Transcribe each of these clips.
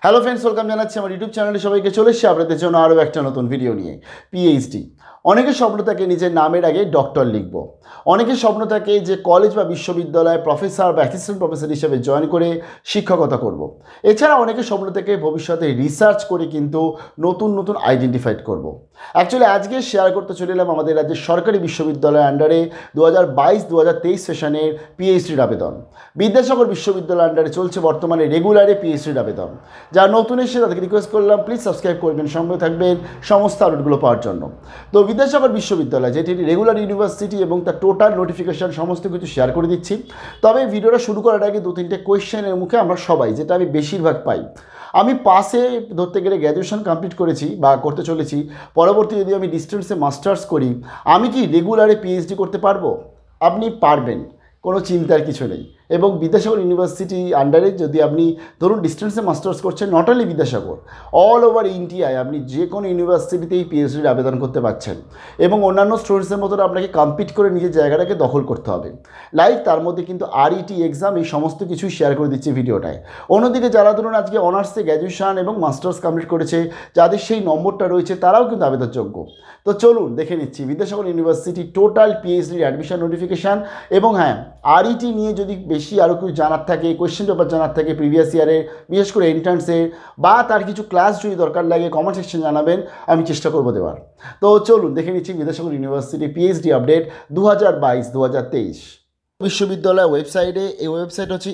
Hello friends, welcome জানাচ্ছি আমার YouTube চ্যানেলে সবাইকে। চলে এসেছি আপনাদের জন্য আরও একটা নতুন ভিডিও নিয়ে। পিএইচডি, অনেকের স্বপ্ন থাকে নিজের নামের আগে ডক্টর লিখব। অনেকের স্বপ্ন থাকে যে কলেজ বা বিশ্ববিদ্যালয়ে প্রফেসর বা অ্যাসিস্ট্যান্ট প্রফেসর হিসেবে জয়েন করে শিক্ষকতা করব। এছাড়া অনেকের স্বপ্ন থেকে ভবিষ্যতে রিসার্চ করে কিন্তু নতুন নতুন আইডেন্টিফাইড করব। অ্যাকচুয়ালি আজকে শেয়ার করতে চলে এলাম আমাদের রাজ্যের সরকারি বিশ্ববিদ্যালয়ের আন্ডারে 2022-2023 সেশনের পিএইচডির আবেদন। বিদ্যাসাগর বিশ্ববিদ্যালয়ের আন্ডারে চলছে বর্তমানে রেগুলারে পিএইচডির আবেদন। যারা নতুন এসে তাদেরকে রিকোয়েস্ট করলাম প্লিজ সাবস্ক্রাইব করবেন, সঙ্গে থাকবেন সমস্ত আপডেটগুলো পাওয়ার জন্য। তো বিদ্যাসাগর বিশ্ববিদ্যালয় যেটি রেগুলার ইউনিভার্সিটি এবং তার টোটাল নোটিফিকেশান সমস্ত কিছু শেয়ার করে দিচ্ছি। তবে ভিডিওটা শুরু করার আগে দু তিনটে কোয়েশ্চেনের মুখে আমরা সবাই, যেটা আমি বেশিরভাগ পাই, আমি পাশে ধরতে গেলে গ্র্যাজুয়েশন কমপ্লিট করেছি বা করতে চলেছি, পরবর্তী যদি আমি ডিস্টেন্সে মাস্টার্স করি, আমি কি রেগুলারে পিএইচডি করতে পারবো? আপনি পারবেন, কোনো চিন্তার কিছু নেই। এবং বিদ্যাসাগর ইউনিভার্সিটি আন্ডারে যদি আপনি ধরুন ডিস্টেন্সে মাস্টার্স করছেন, not only Vidyasagar, all over ইন্ডিয়ায় আপনি যে কোনো ইউনিভার্সিটিতেই পিএইচডির আবেদন করতে পারছেন। এবং অন্যান্য স্টুডেন্টসের মতো আপনাকে কম্পিট করে নিজের জায়গাটাকে দখল করতে হবে। লাইক তার মধ্যে কিন্তু RET এক্সাম, এই সমস্ত কিছুই শেয়ার করে দিচ্ছি ভিডিওটায়। অন্যদিকে যারা ধরুন আজকে অনার্সে গ্র্যাজুয়েশন এবং মাস্টার্স কমপ্লিট করেছে, যাদের সেই নম্বরটা রয়েছে, তারাও কিন্তু আবেদনযোগ্য। তো চলুন দেখে নিচ্ছি বিদ্যাসাগর ইউনিভার্সিটি টোটাল পিএইচডির অ্যাডমিশন নোটিফিকেশান। এবং হ্যাঁ, RET নিয়ে যদি বেশি আরও কিছু জানার থাকে, কোয়েশ্চেন পেপার জানার থাকে প্রিভিয়াস ইয়ারে, বিশেষ করে এন্ট্রান্সে, বা তার কিছু ক্লাস যদি দরকার লাগে কমেন্ট সেকশন জানাবেন, আমি চেষ্টা করবো দেওয়ার। তো চলুন দেখে নিচ্ছি বিদ্যাসাগর ইউনিভার্সিটি পিএইচডি আপডেট 2022-2023 বিশ্ববিদ্যালয় ওয়েবসাইটে। এই ওয়েবসাইট হচ্ছে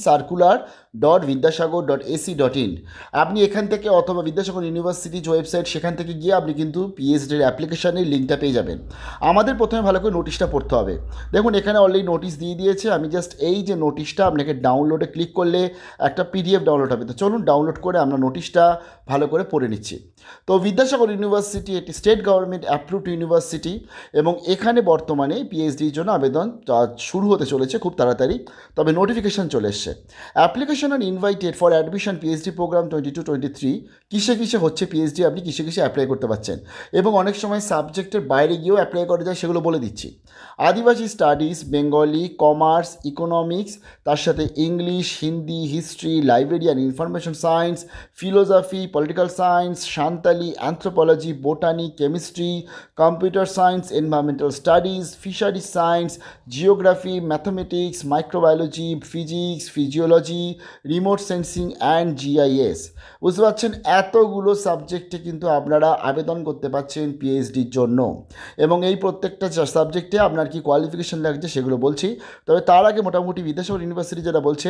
ecircular.vidyasagar.ac.in। আপনি এখান থেকে অথবা বিদ্যাসাগর ইউনিভার্সিটি যে ওয়েবসাইট, সেখান থেকে গিয়ে আপনি কিন্তু পিএইচডির অ্যাপ্লিকেশানের লিঙ্কটা পেয়ে যাবেন। আমাদের প্রথমে ভালো করে নোটিশটা পড়তে হবে। দেখুন এখানে অলরেডি নোটিশ দিয়ে দিয়েছে। আমি জাস্ট এই যে নোটিশটা, আপনাকে ডাউনলোডে ক্লিক করলে একটা PDF ডাউনলোড হবে। তো চলুন ডাউনলোড করে আমরা নোটিশটা ভালো করে পড়ে নিচ্ছি। তো বিদ্যাসাগর ইউনিভার্সিটি একটি স্টেট গভর্নমেন্ট অ্যাপ্রুভড ইউনিভার্সিটি, এবং এখানে বর্তমানে পিএইচডির জন্য আবেদন শুরু হতে চলেছে খুব তাড়াতাড়ি। তবে নোটিফিকেশান চলে এসছে। অ্যাপ্লিকেশন আর invited for admission PhD program 22-23। কিসে কিসে হচ্ছে পিএইচডি, আপনি কিসে কিসে অ্যাপ্লাই করতে পারছেন, এবং অনেক সময় সাবজেক্টের বাইরে গিয়েও অ্যাপ্লাই করা যায়, সেগুলো বলে দিচ্ছি। Adivasi studies, Bengali, commerce, economics, তার সাথে English, Hindi, history, library and information science, philosophy, political science, Santali, anthropology, botany, chemistry, computer science, environmental studies, fishery science, geography, mathematics, microbiology, physics, physiology, remote sensing and GIS। বুঝতে পারছেন, এতগুলো সাবজেক্টে কিন্তু আপনারা আবেদন করতে পারছেন পিএইচডির জন্য। এবং এই প্রত্যেকটা সাবজেক্টে আপনার কি কোয়ালিফিকেশান লাগছে সেগুলো বলছি। তবে তার আগে মোটামুটি বিদ্যাসাগর ইউনিভার্সিটি যেটা বলছে,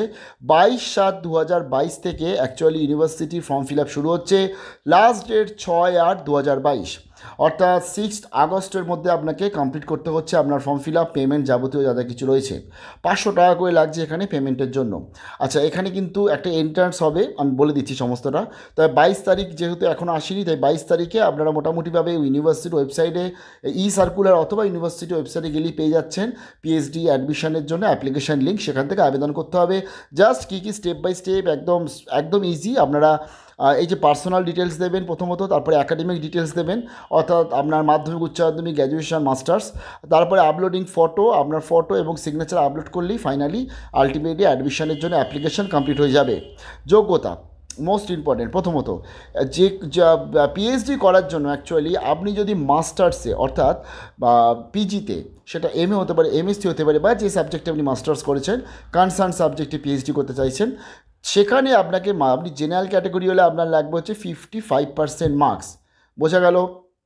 22/7/2022 থেকে অ্যাকচুয়ালি ইউনিভার্সিটির ফর্ম ফিল আপ শুরু হচ্ছে। লাস্ট ডেট 6/8/2022, অর্থাৎ 6 আগস্টের মধ্যে আপনাকে কমপ্লিট করতে হচ্ছে আপনার ফর্ম ফিল আপ। পেমেন্ট যাবতীয় যা কিছু রয়েছে 500 টাকা করে লাগছে এখানে পেমেন্টের জন্য। আচ্ছা, এখানে কিন্তু একটা এন্ট্রান্স হবে, আমি বলে দিচ্ছি সমস্তটা। তবে 22 তারিখ যেহেতু এখনও আসেনি, তাই 22 তারিখে আপনারা মোটামুটিভাবে ইউনিভার্সিটি ওয়েবসাইটে সার্কুলার অথবা ইউনিভার্সিটি ওয়েবসাইটে গেলেই পেয়ে যাচ্ছেন পিএইচডি অ্যাডমিশনের জন্য অ্যাপ্লিকেশান লিঙ্ক। সেখান থেকে আবেদন করতে হবে। জাস্ট কী কী স্টেপ বাই স্টেপ, একদম ইজি। আপনারা এই যে পার্সোনাল ডিটেলস দেবেন প্রথমত, তারপরে অ্যাকাডেমিক ডিটেলস দেবেন, অর্থাৎ আপনার মাধ্যমিক, উচ্চ মাধ্যমিক, গ্র্যাজুয়েশন, মাস্টার্স, তারপরে আপলোডিং ফটো, আপনার ফটো এবং সিগনেচার আপলোড করলেই ফাইনালি আলটিমেটলি অ্যাডমিশনের জন্য অ্যাপ্লিকেশন কমপ্লিট হয়ে যাবে। যোগ্যতা মোস্ট ইম্পর্টেন্ট। প্রথমত যে পিএইচডি করার জন্য অ্যাকচুয়ালি আপনি যদি মাস্টার্সে অর্থাৎ পিজিতে, সেটা MA হতে পারে, MSc হতে পারে, বা যে সাবজেক্টে আপনি মাস্টার্স করেছেন, কনসার্ন সাবজেক্টে পিএইচডি করতে চাইছেন, সেখানে আপনি জেনারেল ক্যাটাগরি হলে আপনার লাগবে হচ্ছে 55% মার্কস। বোঝা গেল?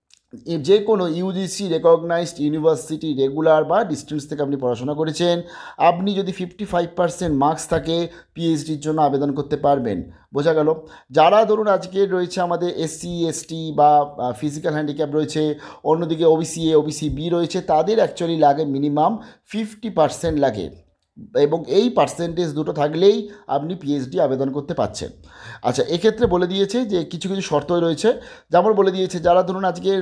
যে কোনো ইউজিসি রেকগনাইজড ইউনিভার্সিটি রেগুলার বা ডিস্টেন্স থেকে আপনি পড়াশোনা করেছেন, আপনি যদি 55% মার্কস থাকে পিএইচডির জন্য আবেদন করতে পারবেন। বোঝা গেল? যারা ধরুন আজকে রয়েছে আমাদের SC ST বা ফিজিক্যাল হ্যান্ডিক্যাপ রয়েছে, অন্যদিকে OBC A OBC B রয়েছে, তাদের অ্যাকচুয়ালি লাগে মিনিমাম 50% লাগে, এবং এই পার্সেন্টেজ দুটো থাকলেই আপনি পিএইচডি আবেদন করতে পারছেন। আচ্ছা, এক্ষেত্রে বলে দিয়েছে যে কিছু কিছু শর্ত রয়েছে। যেমন বলে দিয়েছে যারা ধরুন আজকে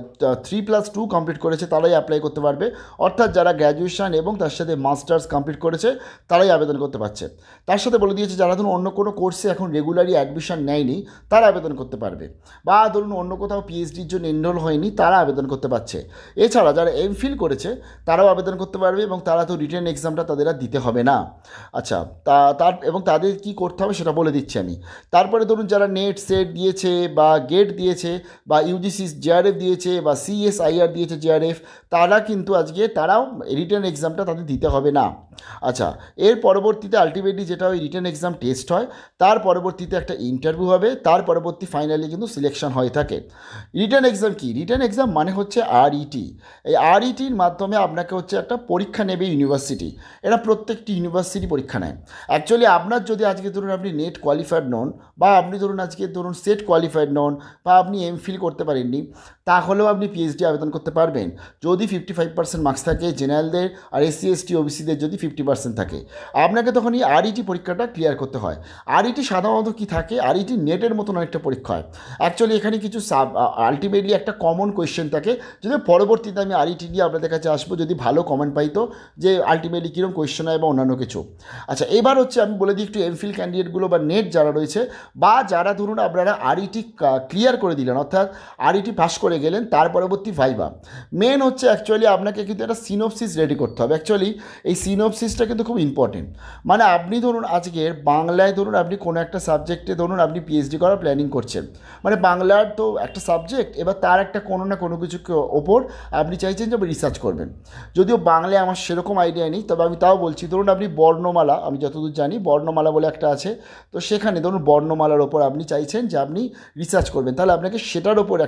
3+2 কমপ্লিট করেছে তারাই অ্যাপ্লাই করতে পারবে, অর্থাৎ যারা গ্র্যাজুয়েশন এবং তার সাথে মাস্টার্স কমপ্লিট করেছে তারাই আবেদন করতে পারছে। তার সাথে বলে দিয়েছে যারা ধরুন অন্য কোনো কোর্সে এখন রেগুলারই অ্যাডমিশন নেয়নি তারা আবেদন করতে পারবে, বা ধরুন অন্য কোথাও পিএইচডির জন্য এনরোল হয়নি তারা আবেদন করতে পারছে। এছাড়া যারা MPhil করেছে তারাও আবেদন করতে পারবে, এবং তারা তো রিটেন এক্সামটা তাদের দিতে হবে না। আচ্ছা, এবং তাদের কি করতে হবে সেটা বলে দিচ্ছি আমি। তারপরে ধরুন যারা নেট সেট দিয়েছে বা গেট দিয়েছে বা ইউজিসি জেআরএফ দিয়েছে বা সিএসআইআর দিয়েছে জেআরএফ, তারা কিন্তু তারাও রিটেন এক্সামটা তাদের দিতে হবে না। আচ্ছা, এর পরবর্তীতে আলটিমেটলি যেটা ওই রিটেন এক্সাম টেস্ট হয়, তার পরবর্তীতে একটা ইন্টারভিউ হবে, তার পরবর্তী ফাইনালি কিন্তু সিলেকশন হয়ে থাকে। রিটেন এক্সাম কি? রিটেন এক্সাম মানে হচ্ছে আরইটি। এই আরইটির মাধ্যমে আপনাকে হচ্ছে একটা পরীক্ষা নেবে ইউনিভার্সিটি। এরা প্রত্যেকটি ইউনিভার্সিটি পরীক্ষা নেয়। অ্যাকচুয়ালি আপনার যদি আজকে ধরুন আপনি নেট কোয়ালিফাইড নন, বা আপনি ধরুন আজকে ধরুন সেট কোয়ালিফাইড নন, বা আপনি এমফিল করতে পারেননি, তাহলেও আপনি পিএইচডি আবেদন করতে পারবেন যদি 55% মার্কস থাকে জেনারেলদের, আর এসসি এসটি ওবিসিদের যদি 50% থাকে। আপনাকে তখন এই আরইটি পরীক্ষাটা ক্লিয়ার করতে হয়। আরইটি সাধারণত কি থাকে, আরইটি নেটের মতন অনেকটা পরীক্ষা হয়। অ্যাকচুয়ালি এখানে কিছু আলটিমেটলি একটা কমন কোয়েশ্চেন থাকে, যদি পরবর্তীতে আমি আরইটি নিয়ে আপনাদের কাছে আসবো যদি ভালো কমেন্ট পাই, তো যে আলটিমেটলি কীরকম কোয়েশ্চেন হয় বা অন্যান্য কিছু। আচ্ছা, এবার হচ্ছে আমি বলে দিই একটু এমফিল ক্যান্ডিডেটগুলো বা নেট যারা রয়েছে, বা যারা ধরুন আপনারা আরইটি ক্লিয়ার করে দিলেন, অর্থাৎ আরইটি পাস করে গেলেন, তার পরবর্তী ভাইবা মেন হচ্ছে অ্যাকচুয়ালি আপনাকে কিন্তু একটা সিনোপসিস রেডি করতে হবে। অ্যাকচুয়ালি এই সিনোপসিসটা কিন্তু খুব ইম্পর্টেন্ট। মানে আপনি ধরুন আজকের বাংলায় ধরুন আপনি কোনো একটা সাবজেক্টে ধরুন আপনি পিএইচডি করার প্ল্যানিং করছেন, মানে বাংলার তো একটা সাবজেক্ট, এবার তার একটা কোনো না কোনো কিছু ওপর আপনি চাইছেন যে আপনি রিসার্চ করবেন। যদিও বাংলায় আমার সেরকম আইডিয়া নেই, তবে আমি তাও বলছি, ধরুন আপনি বর্ণমালা, আমি যতদূর জানি বর্ণমালা বলে একটা আছে, তো সেখানে ধরুন বর্ণমালার ওপর আপনি চাইছেন যে আপনি রিসার্চ করবেন, তাহলে আপনাকে সেটার ওপর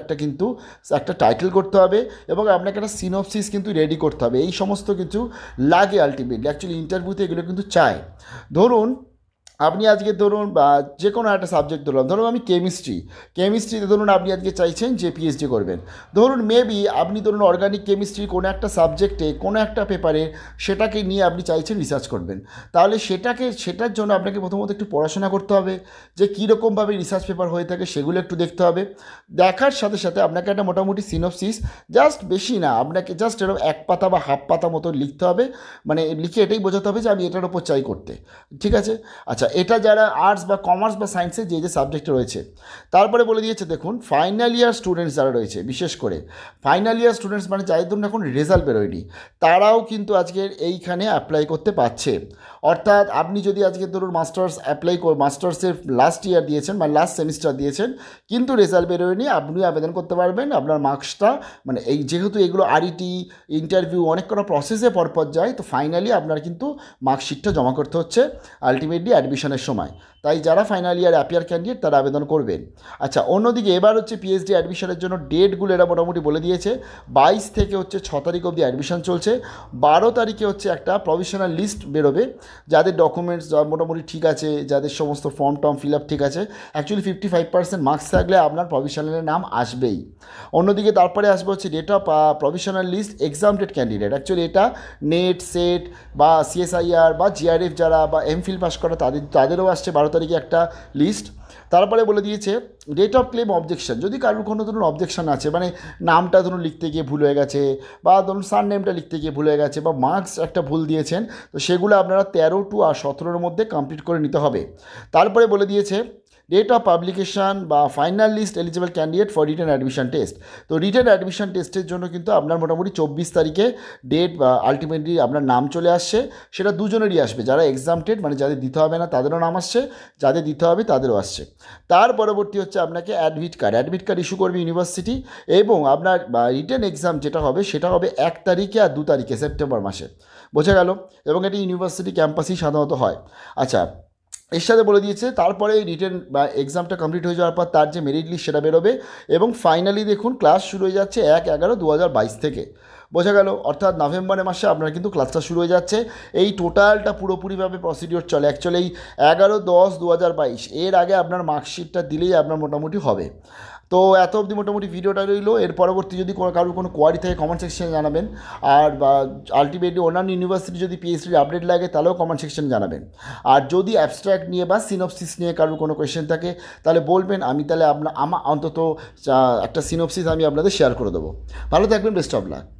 একটা টাইটেল করতে হবে এবং আপনাকে একটা সিনোপসিস কিন্তু রেডি করতে হবে। এই সমস্ত কিছু লাগে আলটিমেটলি, অ্যাকচুয়ালি ইন্টারভিউতে এগুলো কিন্তু চায়। ধরুন আপনি আজকে ধরুন বা যে কোনো একটা সাবজেক্ট ধরুন আমি কেমিস্ট্রিতে ধরুন আপনি আজকে চাইছেন যে পিএইচডি করবেন। ধরুন মেবি আপনি ধরুন অর্গানিক কেমিস্ট্রি কোনো একটা সাবজেক্টে কোনো একটা পেপারে সেটাকে নিয়ে আপনি চাইছেন রিসার্চ করবেন, তাহলে সেটার জন্য আপনাকে প্রথমত একটু পড়াশোনা করতে হবে, যে কীরকমভাবে রিসার্চ পেপার হয়ে থাকে সেগুলো একটু দেখতে হবে। দেখার সাথে সাথে আপনাকে একটা মোটামুটি সিনোপসিস, জাস্ট বেশি না, আপনাকে জাস্ট এরকম 1 পাতা বা হাফ পাতা মতো লিখতে হবে, মানে লিখে এটাই বোঝাতে হবে যে আমি এটার ওপর চাই করতে। ঠিক আছে? আচ্ছা, এটা যারা আর্টস বা কমার্স বা সায়েন্সে যে সাবজেক্টে রয়েছে। তারপরে বলে দিয়েছে দেখুন ফাইনাল ইয়ার স্টুডেন্টস যারা রয়েছে, বিশেষ করে ফাইনাল ইয়ার স্টুডেন্টস মানে যাদের ধরুন এখন রেজাল্ট বেরোয়নি, তারাও কিন্তু আজকের এইখানে অ্যাপ্লাই করতে পারছে। অর্থাৎ আপনি যদি আজকে ধরুন মাস্টার্সের লাস্ট ইয়ার দিয়েছেন বা লাস্ট সেমিস্টার দিয়েছেন, কিন্তু রেজাল্ট বেরোয়নি, আপনি আবেদন করতে পারবেন। আপনার মার্কসটা মানে যেহেতু এগুলো আরইটি ইন্টারভিউ অনেক কটা প্রসেসে পরপর যায়, তো ফাইনালি আপনার কিন্তু মার্কশিটটা জমা করতে হচ্ছে আলটিমেটলি অ্যাডমিশনের সময়। তাই যারা ফাইনাল ইয়ার অ্যাপিয়ার ক্যান্ডিডেট তারা আবেদন করবেন। আচ্ছা, অন্যদিকে এবার হচ্ছে পিএইচডি অ্যাডমিশনের জন্য ডেটগুলো এরা মোটামুটি বলে দিয়েছে। 22 থেকে হচ্ছে 6 তারিখ অবধি অ্যাডমিশন চলছে। 12 তারিখে হচ্ছে একটা প্রভিশনাল লিস্ট বেরোবে, যাদের ডকুমেন্টস মোটামুটি ঠিক আছে, যাদের সমস্ত ফর্ম ফিল আপ ঠিক আছে। অ্যাকচুয়ালি 55% মার্কস থাকলে আপনার প্রভিশনালের নাম আসবেই। অন্যদিকে তারপরে আসবে হচ্ছে date of provisional list exam date candidate. Actually এটা নেট সেট বা সিএসআইআর বা জিআরএফ যারা বা এমফিল পাস করা তাদেরও আসছে 12 তারিখে একটা লিস্ট। তারপরে বলে দিয়েছে ডেট অফ ক্লেম অবজেকশন, যদি কারোর কোনো ধরুন অবজেকশন আছে, মানে নামটা ধরুন লিখতে গিয়ে ভুল হয়ে গেছে, বা ধরুন সার নেমটা লিখতে গিয়ে ভুল হয়ে গেছে, বা মার্কস একটা ভুল দিয়েছেন, তো সেগুলো আপনারা 13 টু 17-র মধ্যে কমপ্লিট করে নিতে হবে। তারপরে বলে দিয়েছে ডেট অফ পাবলিকেশান বা final list eligible candidate for written admission test. তো রিটেন অ্যাডমিশন টেস্টের জন্য কিন্তু আপনার মোটামুটি 24 তারিখে ডেট আলটিমেটলি আপনার নাম চলে আসছে। সেটা দুজনেরই আসবে, যারা এক্সামটেড মানে যাদের দিতে হবে না তাদেরও নাম আসছে, যাদের দিতে হবে তাদেরও আসছে। তার পরবর্তী হচ্ছে আপনাকে অ্যাডমিট কার্ড ইস্যু করবে ইউনিভার্সিটি, এবং আপনার রিটেন এক্সাম যেটা হবে সেটা হবে 1 তারিখে আর 2 তারিখে সেপ্টেম্বর মাসে। বোঝা গেল? এবং এটি ইউনিভার্সিটি ক্যাম্পাসেই সাধারণত হয়। আচ্ছা, এর সাথে বলে দিয়েছে তারপরে রিটেন বা এক্সামটা কমপ্লিট হয়ে যাওয়ার পর তার যে মেরিট লিস্ট সেটা বেরোবে, এবং ফাইনালি দেখুন ক্লাস শুরু হয়ে যাচ্ছে 1/11/2022 থেকে। বোঝা গেল? অর্থাৎ নভেম্বরের মাসে আপনার কিন্তু ক্লাসটা শুরু হয়ে যাচ্ছে। এই টোটালটা পুরোপুরিভাবে প্রসিডিওর চলে অ্যাকচুয়ালি 11/10/2022। এর আগে আপনার মার্কশিটটা দিলেই আপনার মোটামুটি হবে। তো এত অবধি মোটামুটি ভিডিওটা রইলো। এর পরবর্তী যদি কারোর কোনো কোয়ারি থাকে কমেন্ট সেকশনে জানাবেন, আর বা আলটিমেটলি অন্যান্য ইউনিভার্সিটি যদি পিএইচডির আপডেট লাগে তাহলেও কমেন্ট সেকশনে জানাবেন। আর যদি অ্যাবস্ট্রাক্ট নিয়ে বা সিনোপসিস নিয়ে কারোর কোনো কোয়েশ্চেন থাকে তাহলে বলবেন, আমি তাহলে আমার অন্তত একটা সিনোপসিস আমি আপনাদের শেয়ার করে দেবো। ভালো থাকবেন, বেস্ট অফ লাক।